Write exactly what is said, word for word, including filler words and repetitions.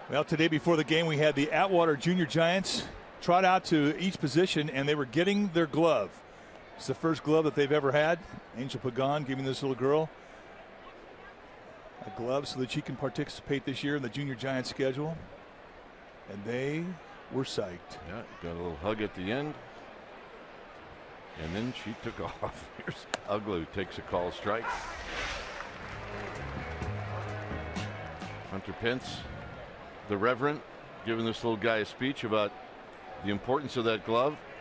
Well, today before the game, we had the Atwater Junior Giants trot out to each position, and they were getting their glove. It's the first glove that they've ever had. Angel Pagan giving this little girl a glove so that she can participate this year in the Junior Giant schedule. And they were psyched. Yeah, got a little hug at the end. And then she took off. Here's Ugla, who takes a call strike. Hunter Pence, the Reverend, giving this little guy a speech about the importance of that glove.